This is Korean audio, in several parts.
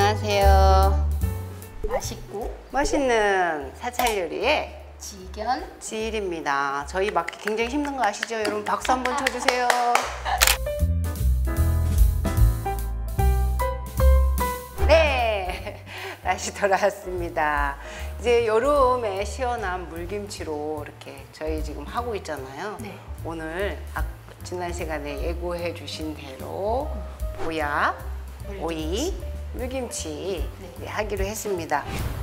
안녕하세요. 맛있고 멋있는 사찰 요리의 지견 지일입니다. 저희 맡기 굉장히 힘든 거 아시죠? 여러분 박수 한번 쳐주세요. 네, 다시 돌아왔습니다. 이제 여름에 시원한 물김치로 이렇게 저희 지금 하고 있잖아요. 네. 오늘 지난 시간에 예고해 주신 대로 보약, 오이, 물김치 네. 하기로 했습니다.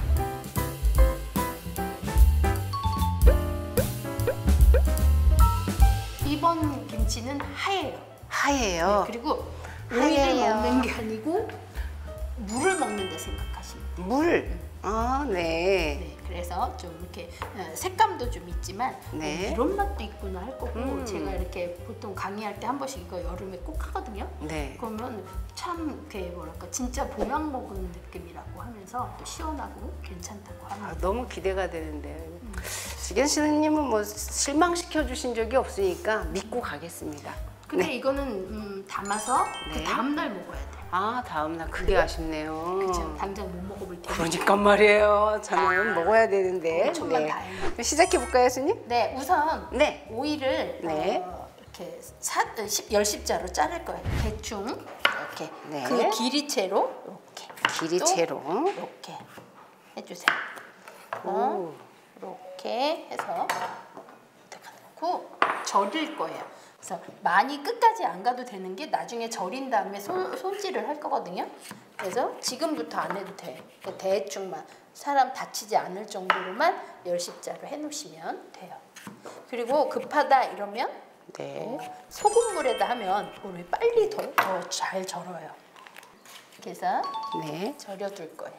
이번 김치는 하얘요. 하얘요. 네, 그리고 하얘요. 오이를 먹는 게 아니고 물을 먹는다 생각하시면 돼요. 물? 아, 네. 네, 그래서 좀 이렇게 색감도 좀 있지만 네. 이런 맛도 있구나 할 거고 제가 이렇게 보통 강의할 때 한 번씩 이거 여름에 꼭 하거든요. 네. 그러면 참 이렇게 뭐랄까 진짜 보약 먹은 느낌이라고 하면서 또 시원하고 괜찮다고 합니다. 아, 너무 기대가 되는데요. 지견 씨님은 뭐 실망시켜 주신 적이 없으니까 믿고 가겠습니다. 근데 네. 이거는 담아서 네. 그 다음날 먹어야 돼요. 아, 다음날 그게 아쉽네요. 그죠? 당장 못 먹어볼 테니까. 그러니까 말이에요. 저는 먹어야 되는데. 천만 다행이에요. 시작해 볼까요, 스님? 네, 우선 네. 오이를 네. 이렇게 10십자로 자를 거예요. 대충 이렇게 네. 그 길이채로 이렇게 길이채로. 이렇게 해주세요. 오. 이렇게 해서 넣고 절일 거예요. 그래서 많이 끝까지 안 가도 되는 게 나중에 절인 다음에 손질을 할 거거든요. 그래서 지금부터 안 해도 돼요. 대충만 사람 다치지 않을 정도로만 10십자로 해놓으시면 돼요. 그리고 급하다 이러면 네. 소금물에다 하면 오늘 빨리 더 잘 절어요. 이렇게 해서 네. 절여둘 거예요.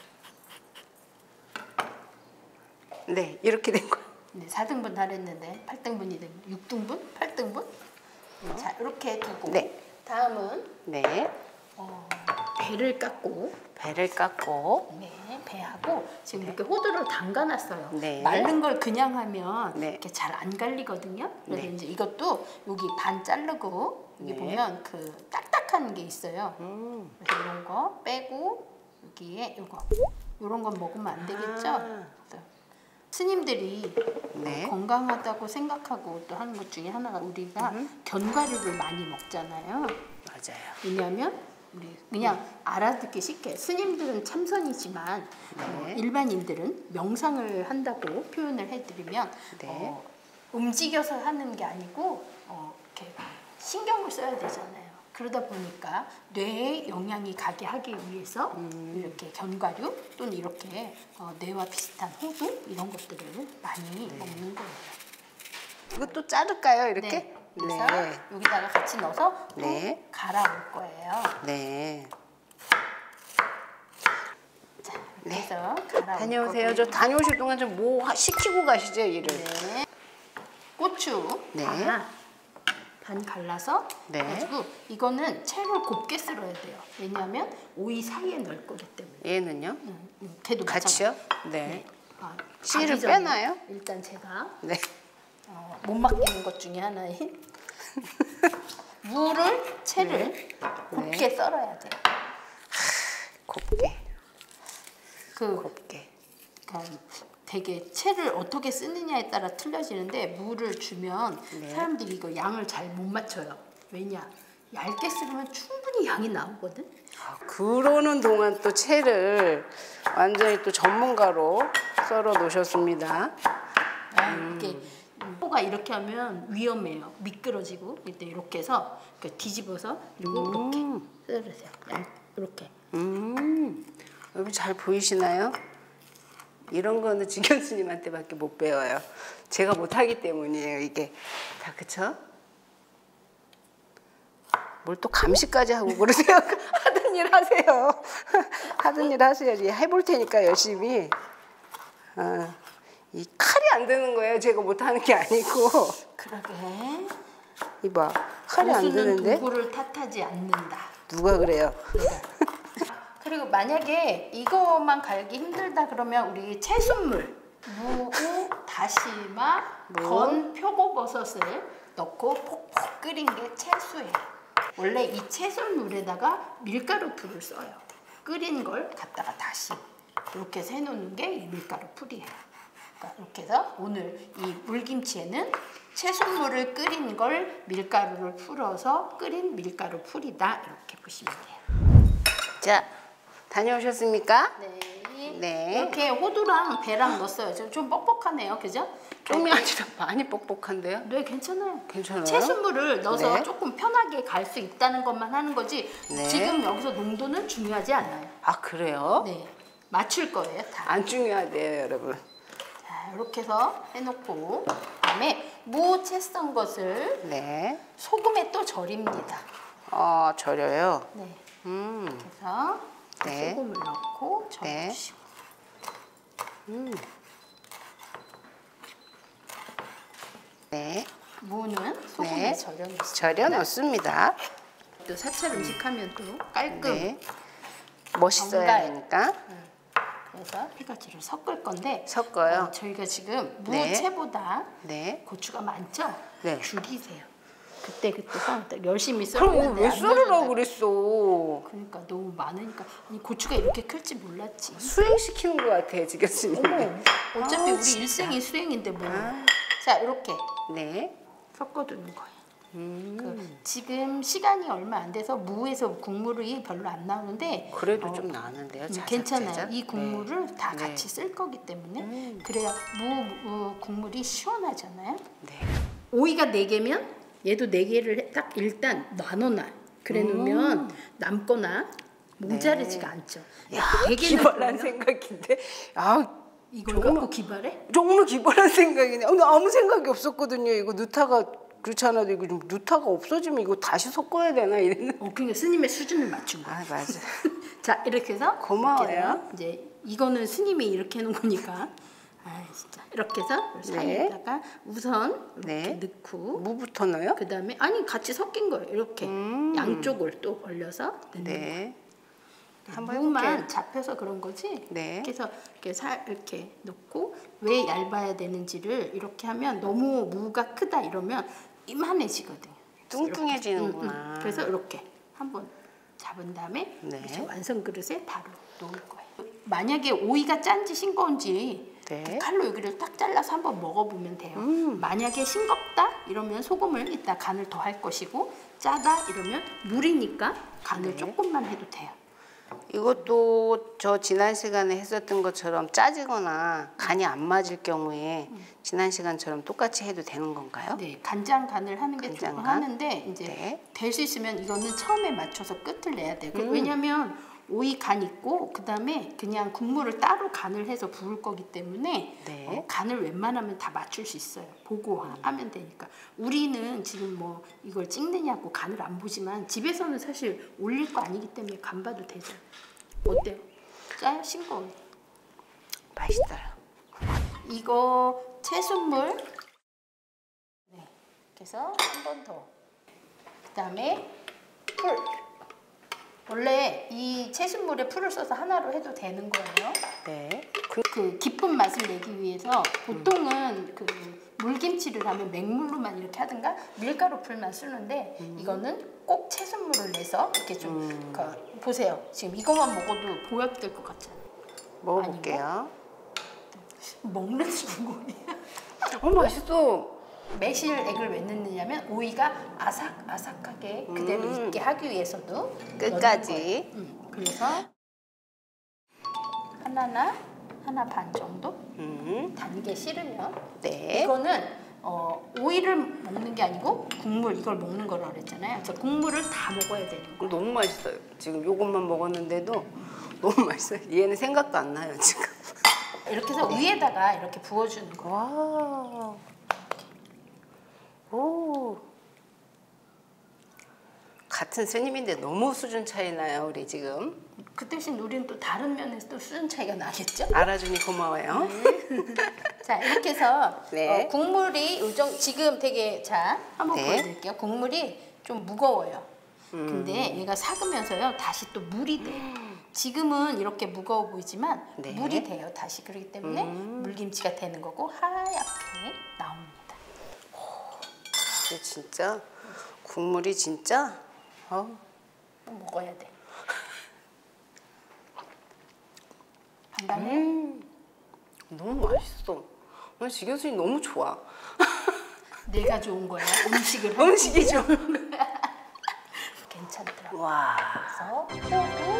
네, 이렇게 된 거예요. 네, 4등분 하랬는데 8등분이 됩니다. 6등분? 8등분? 자, 이렇게 두고 네. 다음은 네. 배를 깎고 배를 깎고. 네, 배하고 지금 이렇게 호두를 담가놨어요. 네. 마른 걸 그냥 하면 네. 이렇게 잘 안 갈리거든요. 그래서 네. 이제 이것도 여기 반 자르고 여기 네. 보면 그 딱딱한 게 있어요. 그래서 이런 거 빼고 여기에 이런 건 먹으면 안 되겠죠. 아. 스님들이 네. 건강하다고 생각하고 또 하는 것 중에 하나가 우리가 견과류를 많이 먹잖아요. 맞아요. 왜냐하면 우리 그냥 알아듣기 쉽게 스님들은 참선이지만 네. 일반인들은 명상을 한다고 표현을 해드리면 네. 움직여서 하는 게 아니고 이렇게 신경을 써야 되잖아요. 그러다 보니까 뇌에 영향이 가게 하기 위해서 이렇게 견과류 또는 이렇게 뇌와 비슷한 호두 이런 것들을 많이 먹는 거예요. 이것도 자를까요, 이렇게? 네. 그래서 네. 여기다가 같이 넣어서 또 네. 갈아올 거예요. 네. 자, 이렇게 해서 갈아올 다녀오세요. 거고요. 저 다녀오실 동안 좀 뭐 시키고 가시죠, 일을. 네. 고추 네. 반 갈라서 네. 해가지고 이거는 채를 곱게 썰어야 돼요. 왜냐하면 오이 사이에 넣을 거기 때문에. 얘는요? 걔도 같이요? 마찬가지. 네. 아, 씨를 가기 전에 빼나요? 일단 제가 네. 못 맡기는 것 중에 하나인 채를 곱게 썰어야 돼요. 곱게. 그 곱게. 되게 채를 어떻게 쓰느냐에 따라 틀려지는데 물을 주면 네. 사람들이 이거 양을 잘 못 맞춰요. 왜냐? 얇게 썰으면 충분히 양이 나오거든. 그러는 동안 또 채를 완전히 또 전문가로 썰어 놓으셨습니다. 이렇게 호가 이렇게 하면 위험해요. 미끄러지고 이렇게 해서 뒤집어서 그리고 이렇게 썰으세요. 이렇게. 여러분 잘 보이시나요? 이런 거는 지견 스님한테밖에 못 배워요. 제가 못하기 때문이에요, 이게. 다 그쵸? 뭘 또 감시까지 하고 그러세요? 하던 일 하세요. 하던 일 하셔야지. 해볼 테니까 열심히. 이 칼이 안 드는 거예요. 제가 못하는 게 아니고. 그러게. 이봐, 칼이 안 고수는 드는데? 도구를 탓하지 않는다. 누가 그래요? 그리고 만약에 이것만 갈기 힘들다 그러면 우리 채순물 무, 다시마, 건, 표고버섯을 넣고 폭폭 끓인 게 채수예요. 원래 이 채순물에다가 밀가루 풀을 써요. 끓인 걸 갖다가 다시 이렇게 해서 해놓는 게 이 밀가루 풀이에요. 그러니까 이렇게 해서 오늘 이 물김치에는 채순물을 끓인 걸 밀가루를 풀어서 끓인 밀가루 풀이다 이렇게 보시면 돼요. 자, 다녀오셨습니까? 네. 네. 이렇게 호두랑 배랑 넣었어요. 좀 뻑뻑하네요, 그죠? 좀이 아니라 많이 뻑뻑한데요? 네, 괜찮아요. 괜찮아요? 채순물을 넣어서 네. 조금 편하게 갈 수 있다는 것만 하는 거지. 네. 지금 여기서 농도는 중요하지 않아요. 아, 그래요? 네, 맞출 거예요, 다. 안 중요하대요, 여러분. 자, 이렇게 해서 해놓고 그다음에 무채 썬 것을 네. 소금에 또 절입니다. 절여요. 네, 음. 그래서 네. 소금을 넣고 네. 절여주시고. 네. 무는 소금에 네. 절여놓습니다. 절여 넣습니다. 또 사찰 음식하면 또 깔끔. 네. 멋있어야 정갈. 되니까 그래서 세 가지를 섞을 건데 섞어요. 저희가 지금 네. 무채보다 네. 고추가 많죠? 네. 줄이세요. 그때 열심히 그럼 이거 썰었는데 왜 안 썰으라고 넣어준다. 그랬어? 그러니까 너무 많으니까 아니, 고추가 이렇게 클지 몰랐지. 수행시키는 것 같아, 지금 교수님. 어머, 어차피 우리 진짜. 일생이 수행인데 뭐. 자, 이렇게 네. 섞어두는 거예요. 지금 시간이 얼마 안 돼서 무에서 국물이 별로 안 나오는데 그래도 좀 나는데요. 괜찮아요. 이 국물을 다 네. 같이 쓸 거기 때문에 그래야 무 국물이 시원하잖아요. 네. 오이가 4개면 얘도 4개를 딱 일단 나눠놔. 그래 놓으면 남거나 모자르지가 않죠. 야, 되게 기발한 넣으면 생각인데. 아, 이걸 갖고 기발해? 정말 기발한 생각이네. 나 아무 생각이 없었거든요. 이거 누타가 그렇지 않아도 이거 좀 누타가 없어지면 이거 다시 섞어야 되나 이랬는데. 그러니까 스님의 수준을 맞춘 거야. 아, 맞아. 자, 이렇게 해서 고마워요. 이렇게 해서 이제 이거는 스님이 이렇게 해놓은 거니까. 아, 진짜 이렇게 해서 사이에다가 우선 이렇게 네. 넣고 무부터 넣어요? 그 다음에 아니 같이 섞인 거예요. 이렇게 양쪽을 또 벌려서 넣는 거예요. 네. 한번 무만 해볼게요. 잡혀서 그런 거지. 네. 그래서 이렇게 넣고 왜 얇아야 되는지를 이렇게 하면 너무 무가 크다 이러면 이만해지거든요. 뚱뚱해지는구나. 그래서 이렇게 한번 잡은 다음에 네. 이제 완성 그릇에 바로 놓을 거예요. 만약에 오이가 짠지 싱거운지 네. 칼로 여기를 딱 잘라서 한번 먹어보면 돼요. 만약에 싱겁다 이러면 소금을 이따 간을 더 할 것이고 짜다 이러면 물이니까 간을 네. 조금만 해도 돼요. 이것도 저 지난 시간에 했었던 것처럼 짜지거나 간이 안 맞을 경우에 지난 시간처럼 똑같이 해도 되는 건가요? 네, 간장 간을 하는 게 조금 간장간? 하는데 이제 네. 될 수 있으면 이거는 처음에 맞춰서 끝을 내야 돼요. 왜냐하면 오이 간 있고 그 다음에 그냥 국물을 따로 간을 해서 부을 거기 때문에 네. 간을 웬만하면 다 맞출 수 있어요. 보고 하면 되니까. 우리는 지금 뭐 이걸 찍느냐고 간을 안 보지만 집에서는 사실 올릴 거 아니기 때문에 간 봐도 되죠. 어때요? 짜요? 싱거워요? 맛있어요. 이거 채순물 네. 그래서 한 번 더. 그다음에 풀. 원래 이 채순물에 풀을 써서 하나로 해도 되는 거예요. 네. 그 깊은 맛을 내기 위해서 보통은 그 물김치를 하면 맹물로만 이렇게 하든가 밀가루 풀만 쓰는데 이거는 꼭 채순물을 내서 이렇게 좀 보세요. 지금 이것만 먹어도 보약될 것 같잖아요. 먹어볼게요. 먹는지 궁금해요. 맛있어. 매실액을 왜 넣느냐면 오이가 아삭아삭하게 그대로 있게 하기 위해서도 끝까지. 그래서 하나 반 정도 단 게 싫으면 네. 이거는 오이를 먹는 게 아니고 국물 이걸 먹는 거라고 그랬잖아요. 그래서 국물을 다 먹어야 되는 거예요. 너무 맛있어요. 지금 요것만 먹었는데도 너무 맛있어요. 얘는 생각도 안 나요, 지금. 이렇게 해서 위에다가 이렇게 부어주는 거예요. 와. 오. 같은 스님인데 너무 수준 차이 나요, 우리 지금. 그 대신 우리는 또 다른 면에서 또 수준 차이가 나겠죠? 알아주니 고마워요. 자, 이렇게 해서 네. 국물이 지금 되게 자 한번 네. 보여드릴게요. 국물이 좀 무거워요. 근데 얘가 삭으면서요 다시 또 물이 돼요. 지금은 이렇게 무거워 보이지만 네. 물이 돼요 다시. 그렇기 때문에 물김치가 되는 거고 하얗게 나옵니다. 근데 진짜 국물이 진짜 먹어야 돼. 간단해요. 너무 맛있어. 지 교수님 너무 좋아. 내가 좋은 거야. 음식을 음식이 좋은 거야. 괜찮더라고. 와. 그래서 호두.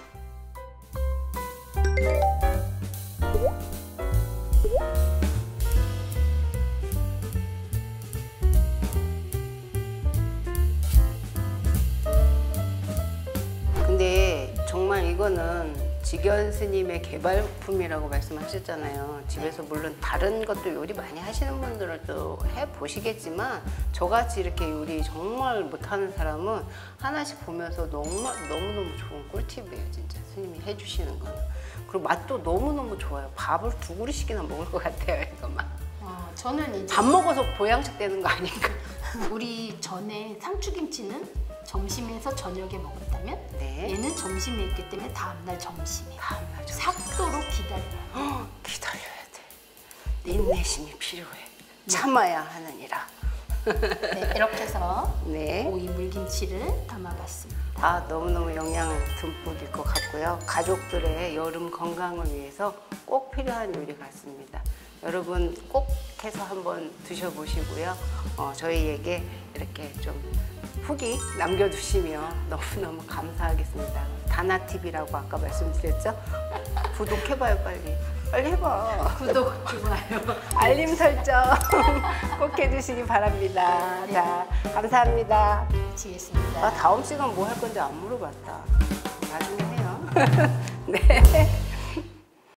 근데 정말 이거는 지견 스님의 개발품이라고 말씀하셨잖아요. 집에서 물론 다른 것도 요리 많이 하시는 분들은 또 해보시겠지만 저같이 이렇게 요리 정말 못하는 사람은 하나씩 보면서 너무너무 좋은 꿀팁이에요. 진짜 스님이 해주시는 거는. 그리고 맛도 너무너무 좋아요. 밥을 2그릇씩이나 먹을 것 같아요. 이거만. 저는 이제 밥 먹어서 보양식 되는 거 아닌가? 우리 전에 상추김치는 점심에서 저녁에 먹었다면 네. 얘는 점심에 있기 때문에 다음날 점심에 다음날 점심. 삭도록 기다려요. 기다려야 돼. 인내심이 필요해. 참아야 하느니라. 네, 이렇게 해서 네. 오이 물김치를 담아봤습니다. 너무너무 영양 듬뿍일 것 같고요. 가족들의 여름 건강을 위해서 꼭 필요한 요리 같습니다. 여러분 꼭 해서 한번 드셔보시고요. 저희에게 이렇게 좀 후기 남겨주시면 너무너무 감사하겠습니다. 다나TV라고 아까 말씀드렸죠? 구독해봐요, 빨리. 빨리 해봐. 구독, 좋아요. 알림 설정 꼭 해주시기 바랍니다. 네. 자, 감사합니다. 마치겠습니다. 다음 시간 뭐 할 건지 안 물어봤다. 나중에 해요. 네.